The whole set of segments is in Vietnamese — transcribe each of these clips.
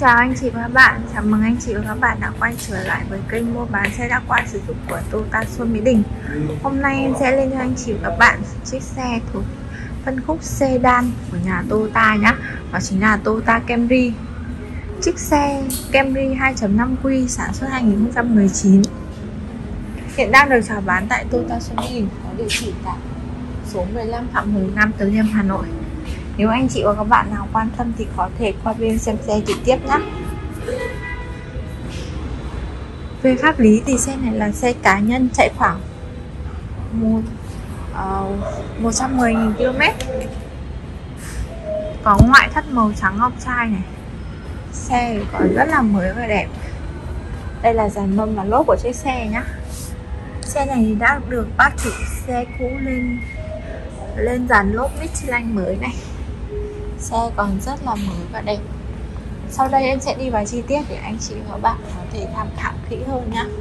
chào anh chị và các bạn, chào mừng anh chị và các bạn đã quay trở lại với kênh mua bán xe đã qua sử dụng của Toyota Xuân Mỹ Đình. Hôm nay em sẽ lên cho anh chị và các bạn chiếc xe thuộc phân khúc sedan của nhà Toyota nhé. Đó chính là Toyota Camry. Chiếc xe Camry 2.5Q sản xuất 2019 hiện đang được chào bán tại Toyota Xuân Mỹ Đình, có địa chỉ tại số 15 Phạm Hùng, Nam Từ Liêm, Hà Nội. Nếu anh chị và các bạn nào quan tâm thì có thể qua bên xem xe trực tiếp nhé. Về pháp lý thì xe này là xe cá nhân chạy khoảng 110.000 km. Có ngoại thất màu trắng ngọc trai này. Xe còn rất là mới và đẹp. Đây là dàn mâm và lốp của chiếc xe nhé. Xe này đã được bác chủ xe cũ lên dàn lốp Michelin mới này. Xe còn rất là mới và đẹp. Sau đây em sẽ đi vào chi tiết để anh chị và các bạn có thể tham khảo kỹ hơn nhé.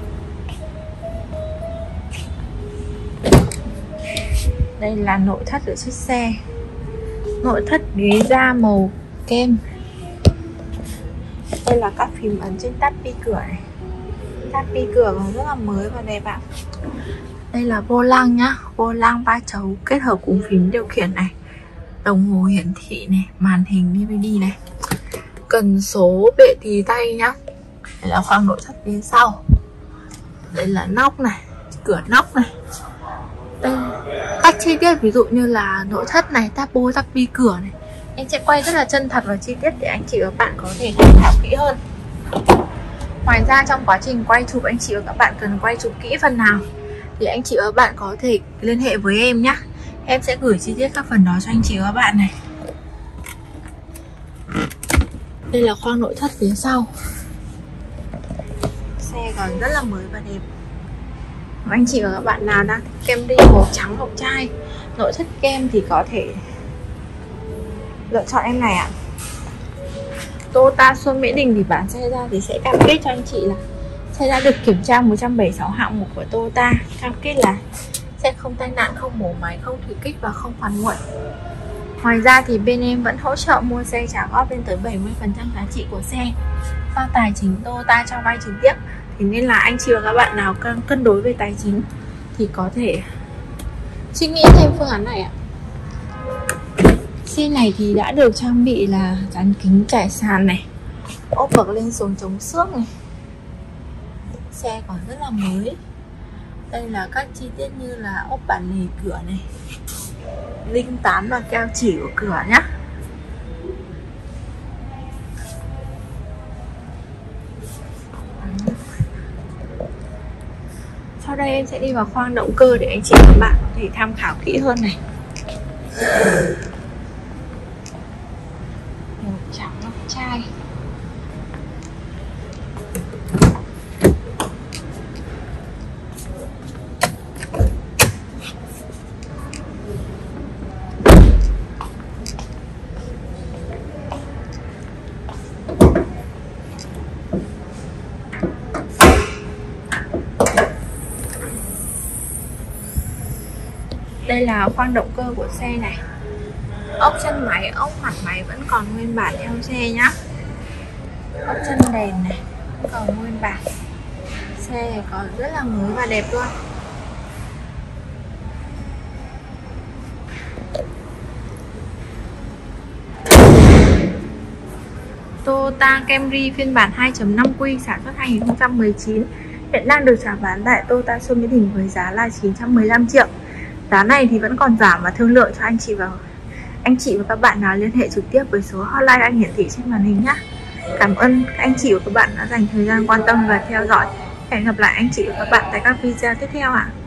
Đây là nội thất của chiếc xe. Nội thất ghế da màu kem. Đây là các phím ấn trên táp bi cửa này. Táp bi cửa còn rất là mới và đẹp ạ. Đây là vô lăng nhá. Vô lăng 3 chấu kết hợp cùng phím điều khiển này. Đồng hồ hiển thị này, màn hình DVD này, cần số bệ tì tay nhá. Đây là khoang nội thất phía sau. Đây là nóc này, cửa nóc này. Đây các chi tiết ví dụ như là nội thất này, tapo, tắc bi cửa này. Em sẽ quay rất là chân thật và chi tiết để anh chị và các bạn có thể tham khảo kỹ hơn. Ngoài ra trong quá trình quay chụp anh chị và các bạn cần quay chụp kỹ phần nào thì anh chị và các bạn có thể liên hệ với em nhé. Em sẽ gửi chi tiết các phần đó cho anh chị và các bạn này. Đây là khoang nội thất phía sau. Xe còn rất là mới và đẹp. Nếu anh chị và các bạn nào đang thích Camry màu trắng ngọc trai, nội thất kem thì có thể lựa chọn em này ạ. Toyota Xuân Mỹ Đình thì bán xe ra thì sẽ cam kết cho anh chị là xe đã được kiểm tra 176 hạng mục của Toyota. Cam kết là sẽ không tai nạn, không bổ máy, không thủy kích và không phản nguội. Ngoài ra thì bên em vẫn hỗ trợ mua xe trả góp lên tới 70% giá trị của xe. Do tài chính Toyota cho vay trực tiếp, thì nên là anh chị và các bạn nào cân đối về tài chính thì có thể suy nghĩ thêm phương án này ạ. Xe này thì đã được trang bị là dán kính trải sàn này, ốp bậc lên xuống chống xước này. Xe còn rất là mới. Đây là các chi tiết như là ốp bản lề cửa này, linh tán và keo chỉ của cửa nhé. Sau đây em sẽ đi vào khoang động cơ để anh chị và các bạn có thể tham khảo kỹ hơn này. Màu trắng ngọc trai. Đây là khoang động cơ của xe này. Ốc chân máy, ốc mặt máy vẫn còn nguyên bản theo xe nhá. Ốc chân đèn này vẫn còn nguyên bản. Xe còn rất là mới và đẹp luôn. Toyota Camry phiên bản 2.5Q sản xuất 2019 hiện đang được chào bán tại Toyota Xuân Mỹ Đình với giá là 915 triệu. Giá này thì vẫn còn giảm và thương lượng cho anh chị và các bạn nào liên hệ trực tiếp với số hotline anh hiển thị trên màn hình nhé. Cảm ơn anh chị và các bạn đã dành thời gian quan tâm và theo dõi. Hẹn gặp lại anh chị và các bạn tại các video tiếp theo ạ.